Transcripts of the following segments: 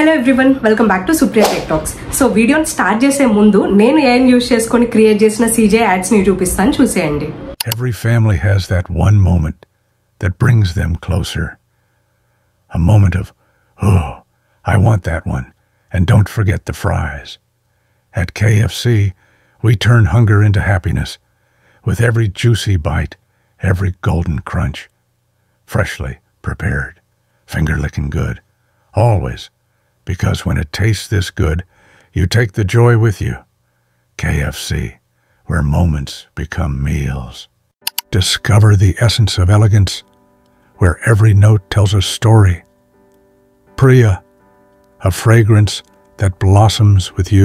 Hello everyone, welcome back to Supriya Tech Talks. So video start చేసే ముందు నేను ఏం యూస్ చేసుకొని క్రియేట్ చేసిన CJ ads ని చూపిస్తాను చూసేయండి. Every family has that one moment that brings them closer. A moment of, oh, I want that one, and don't forget the fries. At KFC, we turn hunger into happiness with every juicy bite, every golden crunch. Freshly prepared, finger-licking good, always. Because when it tastes this good, you take the joy with you. KFC, where moments become meals. Discover the essence of elegance, where every note tells a story. Priya, a fragrance that blossoms with you.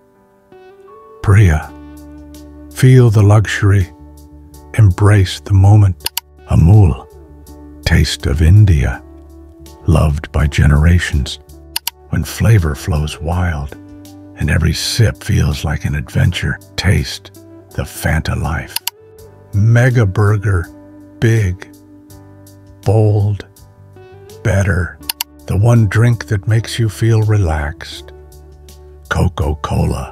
Priya, feel the luxury, embrace the moment. Amul, taste of India, loved by generations. When flavor flows wild and every sip feels like an adventure, taste the Fanta life. Mega Burger, big, bold, better. The one drink that makes you feel relaxed. Coca-Cola.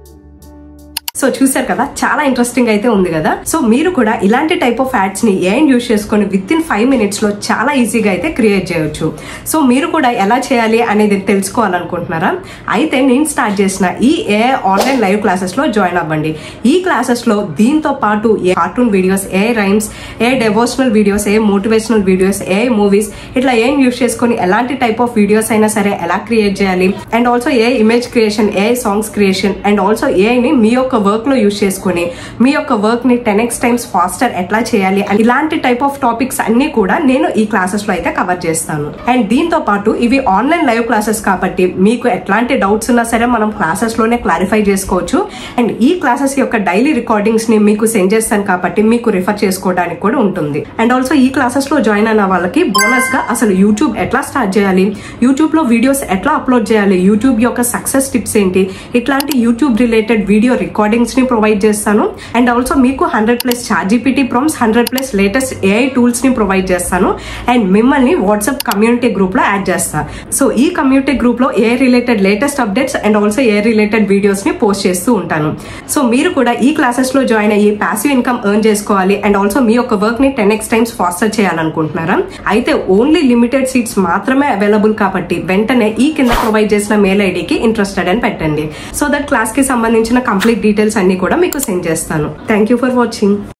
So చూసారు కదా, చాలా interesting అయితే ఉంది కదా. So మీరు కూడా ఇలాంటి type of ads ని ఏఐని యూస్ చేసుకొని విత్ ఇన్ 5 minutes లో చాలా ఈజీగా అయితే క్రియేట్ చేయొచ్చు. సో మీరు కూడా ఎలా చేయాలి అనేది తెలుసుకోవాలనుకుంటున్నారా? అయితే నేను స్టార్ట్ చేసిన ఈ ఏఐ ఆన్లైన్ లైవ్ క్లాసెస్ లో జాయిన్ అవ్వండి. ఈ క్లాసెస్ లో దీంతో పాటు cartoon videos, AI rhymes, AI devotional videos, AI motivational videos, AI movies, ఇట్లా ఏఐని యూస్ చేసుకొని ఎలాంటి టైప్ ఆఫ్ వీడియోస్ అయినా సరే ఎలా క్రియేట్ చేయాలి, and also AI image creation, AI songs creation, and also ఏఐని మీ యొక్క వర్క్ లో యూస్ చేసుకుని మీ యొక్క వర్క్ ని 10x టైమ్స్ ఫాస్టర్ ఎట్లా చేయాలి, ఇలాంటి టైప్ ఆఫ్ టాపిక్స్ అన్ని కూడా నేను ఈ క్లాసెస్ లో అయితే కవర్ చేస్తాను. అండ్ దీంతో పాటు ఇవి ఆన్లైన్ లైవ్ క్లాసెస్ కాబట్టి మీకు ఎట్లాంటి డౌట్స్ ఉన్నా సరే మనం క్లాసెస్ లోనే క్లారిఫై చేసుకోవచ్చు. అండ్ ఈ క్లాసెస్ యొక్క డైలీ రికార్డింగ్స్ ని మీకు సెండ్ చేస్తాను కాబట్టి మీకు రిఫర్ చేసుకోవడానికి కూడా ఉంటుంది. అండ్ ఆల్సో ఈ క్లాసెస్ లో జాయిన్ అయిన వాళ్ళకి బోనస్ గా అసలు యూట్యూబ్ ఎట్లా స్టార్ట్ చేయాలి, యూట్యూబ్ లో వీడియోస్ ఎట్లా అప్లోడ్ చేయాలి, యూట్యూబ్ యొక్క సక్సెస్ టిప్స్ ఏంటి, ఇట్లాంటి యూట్యూబ్ రిలేటెడ్ వీడియో రికార్డింగ్స్ ని ప్రొవైడ్ చేస్తాను. అండ్ ఆల్సో మీకు 100+ ChatGPT prompts, 100+ latest AI tools ని ప్రొవైడ్ చేస్తాను. అండ్ మిమ్మల్ని వాట్సాప్ కమ్యూనిటీ గ్రూప్ లో యాడ్ చేస్తాను. సో ఈ కమ్యూనిటీ గ్రూప్ లో AI related latest updates and also AI related videos ని పోస్ట్ చేస్తూ ఉంటాను. సో మీరు కూడా ఈ క్లాసెస్ లో జాయిన్ అయ్యి ప్యాసివ్ ఇన్కమ్ ఎర్న్ చేసుకోవాలి అండ్ ఆల్సో మీ యొక్క వర్క్ ని 10x టైమ్స్ ఫాస్టర్ చేయాలనుకుంటున్నారా? అయితే ఓన్లీ లిమిటెడ్ సీట్స్ మాత్రమే అవైలబుల్ కాబట్టి వెంటనే ఈ కింద ప్రొవైడ్ చేసిన మెయిల్ ఐడికి ఇంట్రెస్టెడ్ అని పెట్టండి. సో దట్ క్లాస్ కి సంబంధించిన కంప్లీట్ డీటెయిల్స్ అన్ని కూడా మీకు సెండ్ చేస్తాను. Thank you for watching.